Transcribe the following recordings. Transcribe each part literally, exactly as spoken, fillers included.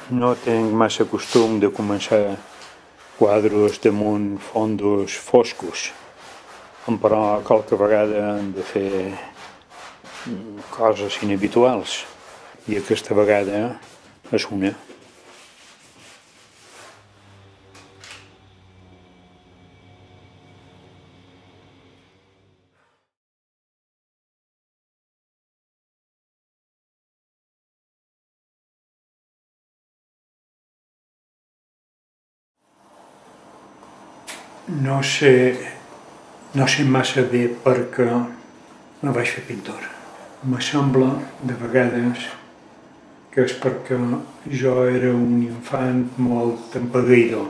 No tinc massa costum de començar quadros damunt fondos foscos, però qualque vegada hem de fer coses inhabituals i aquesta vegada és una. No sé, no sé massa bé per què me vaig fer pintor. Me sembla, de vegades, que és perquè jo era un infant molt empegueïdor.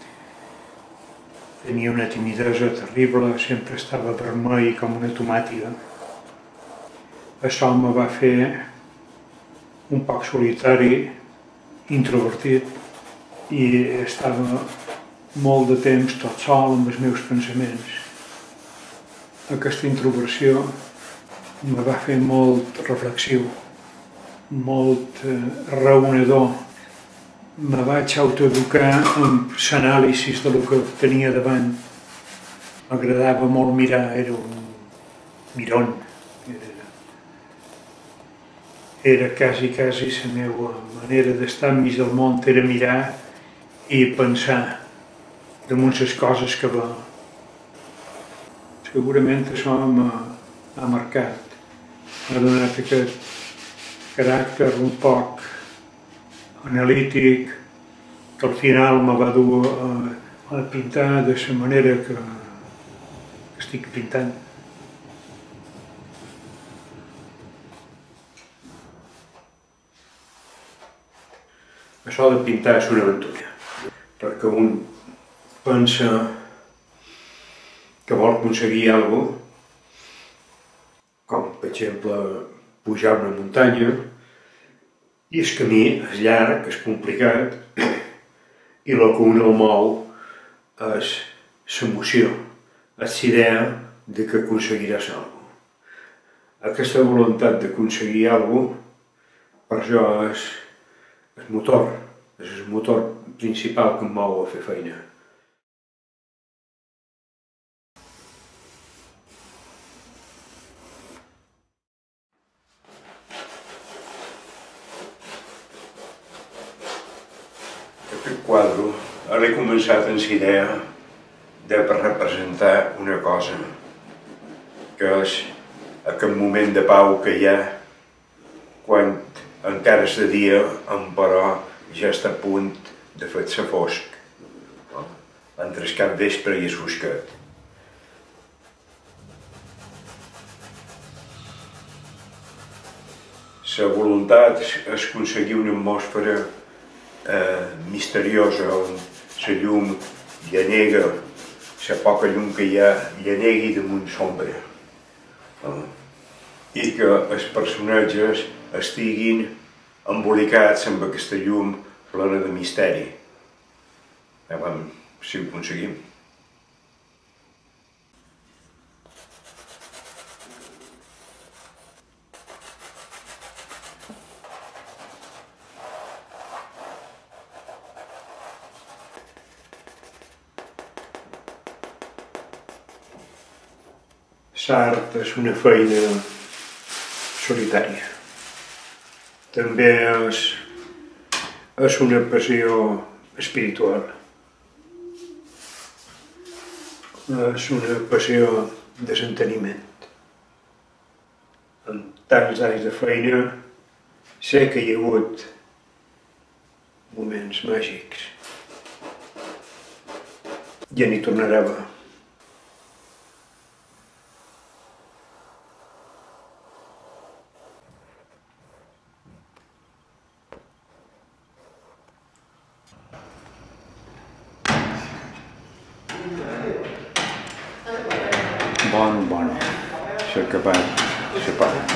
Tenia una timidesa terrible, sempre estava vermell com una tomàtiga. Això me va fer un poc solitari, introvertit, i estava molt de temps tot sol amb els meus pensaments. Aquesta introversió me va fer molt reflexiu, molt eh, raonador. Me vaig autoeducar amb l'anàlisi del que tenia davant. M'agradava molt mirar, era un miron. Era, era quasi, quasi la meva manera d'estar enmig del món, era mirar i pensar damunt les coses que va. Segurament això m'ha marcat, m'ha donat aquest caràcter un poc analític que al final me va dur a, a pintar de la manera que estic pintant. Això de pintar és una aventura, perquè un pensa que vol aconseguir alguna cosa, com per exemple pujar una muntanya, i el camí és llarg, és complicat, i el que un el mou és l'emoció, és la idea de que aconseguiràs alguna cosa. Aquesta voluntat d'aconseguir alguna cosa, per jo és el motor, és el motor principal que em mou a fer feina. Aquest quadre l'he començat amb la idea de representar una cosa, que és aquest moment de pau que hi ha quan encara és de dia, però ja està a punt de fer-se fosc, entre el capvespre i el fosquet. La voluntat és aconseguir una atmosfera eh, misteriosa, on la llum llanega, la poca llum que hi ha, llanegui damunt l'ombra. Eh? I que els personatges estiguin embolicats amb aquesta llum plena de misteri. Ja vam, si ho aconseguim. L'art és una feina solitària. També és, és una passió espiritual. És una passió de l'enteniment. Amb tants anys de feina sé que hi ha hagut moments màgics. Ja n'hi tornarà a haver. Bon, bon. Això acabat, separat.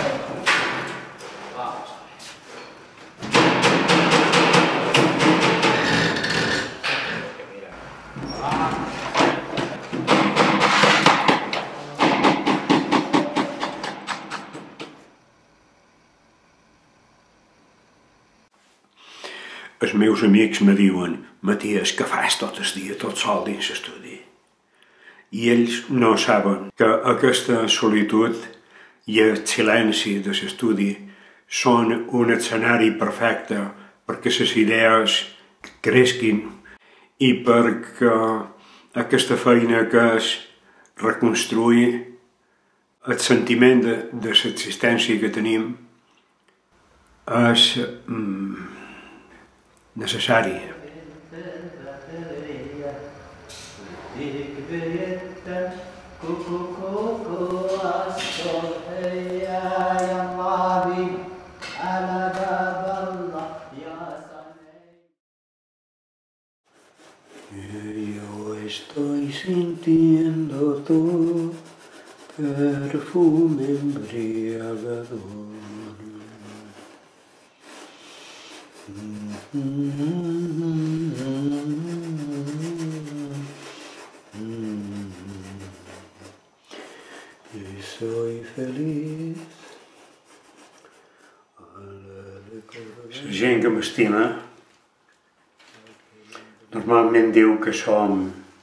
El meus amics me diuen: Matías, què fas tot el dia, tot sol dins l'estudi? I ells no saben que aquesta solitud i el silenci de l'estudi són un escenari perfecte perquè les idees cresquin i perquè aquesta feina que és reconstruir el sentiment de, de l'existència que tenim és mm, necessari. Yo estoy sintiendo tu perfume embriagador. Y soy feliz. La gent que m'estima normalment diu que som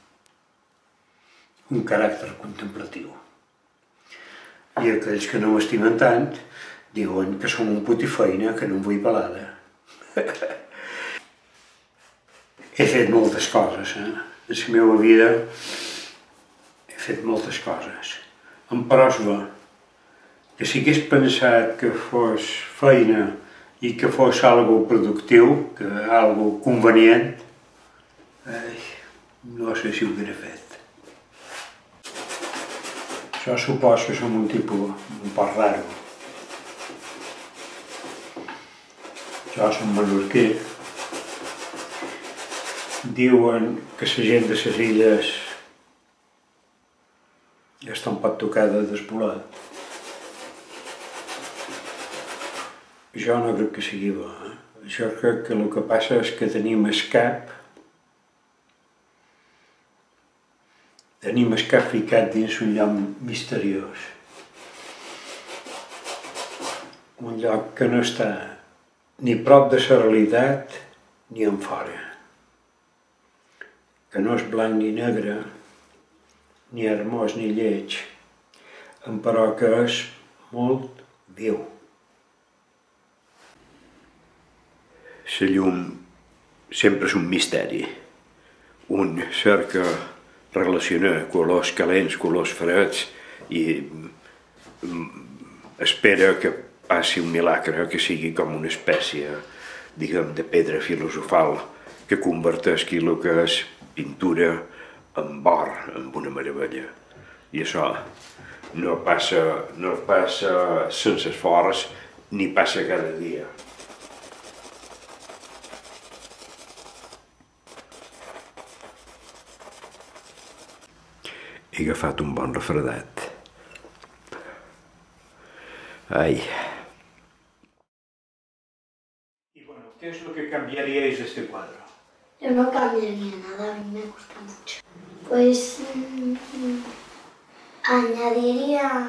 un caràcter contemplatiu. I aquells que no m'estimen tant diuen que som un putifeina, que no em vull pelada. He fet moltes coses, eh? En la meva vida he fet moltes coses. Em prosa que si hagués pensat que fos feina i que fos algo productiu, que algo convenient, ai, no sé si ho hauria fet. Jo supos que som un tipus un poc raro. Jo som mallorquí. Diuen que la gent de les illes ja està un poc tocada del bolet. Jo no crec que sigui bo. Eh? Jo crec que el que passa és que tenim el cap tenim el cap ficat dins un lloc misteriós. Un lloc que no està ni prop de la realitat ni en fora. Que no és blanc ni negre, ni hermós ni lleig, però que és molt viu. La llum sempre és un misteri. Un cerca relacionar colors calents, colors freds i espera que passi un milagre, que sigui com una espècie, diguem, de pedra filosofal que converteixi el que és pintura en or, en una meravella. I això no passa, no passa sense esforç ni passa cada dia. He agafat un bon refredat. Ai. Y bueno, ¿qué es lo que cambiaríais de este cuadro? Yo no cambiaría nada, a mí me gusta mucho. Pues mmm, añadiría,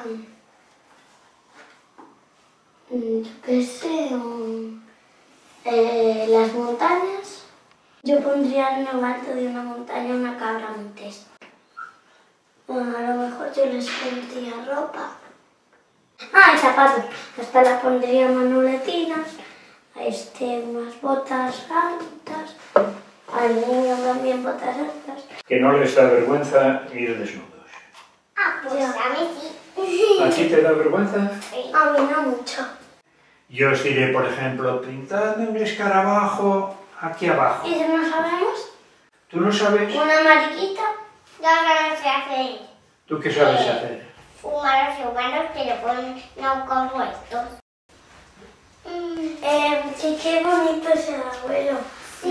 yo qué sé, um, eh, las montañas. Yo pondría en lo alto de una montaña una cabra montés. Bueno, a lo mejor yo les pondría ropa. Ah, y zapatos. Hasta las pondría manoletinas, este, unas botas altas. Al niño también botas altas. Que no les da vergüenza ir desnudos. Ah, pues ya. A mí sí. ¿A ti te da vergüenza? Sí. A mí no mucho. Yo os diré, por ejemplo, pintadme un escarabajo aquí abajo. ¿Y si no sabemos? ¿Tú no sabes? Una mariquita. Yo no lo sé hacer. ¿Tú qué sabes Eh, hacer? Fumar los humanos, pero con, no con estos. Mm. Eh, sí, qué bonito es el abuelo. Sí.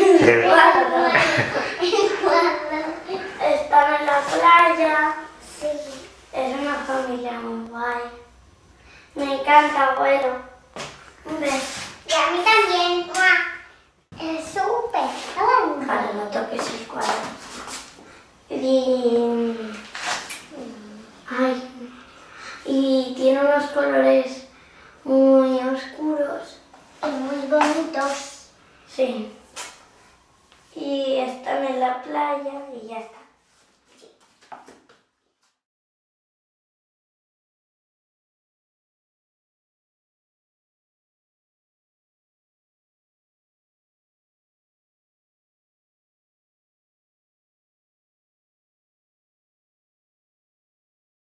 Están en la playa. Sí. Es una familia muy guay. Me encanta, abuelo. Un beso. Y a mí también. Es súper. Vale, no toques el cuadro. Y... Ay. Y tiene unos colores muy oscuros. Y muy bonitos. Sí. la playa y ya está.